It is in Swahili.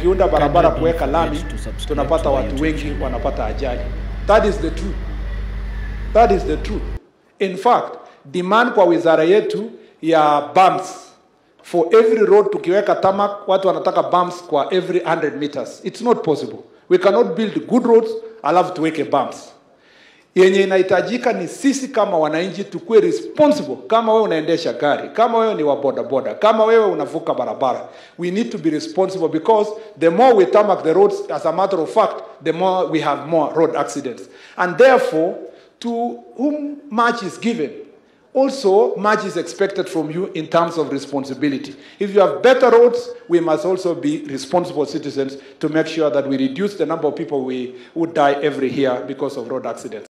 tukiunda barabara kuweka lami, tunapata watu wengi wanapata ajali. That is the truth. That is the truth. In fact, demand kwa wizara yetu ya bumps. For every road tukiweka tarmac, watu wanataka bumps kwa every 100 meters. It's not possible. We cannot build good roads, alafu tuweke bumps. Yenye inahitajika ni sisi kama wananchi tukue responsible. Kama wewe unaendesha gari, kama wewe ni wa boda boda, kama wewe unavuka barabara, we need to be responsible, because the more we tarmac the roads, as a matter of fact, the more we have more road accidents. And therefore, to whom much is given, also much is expected from you in terms of responsibility. If you have better roads, we must also be responsible citizens to make sure that we reduce the number of people who die every year because of road accidents.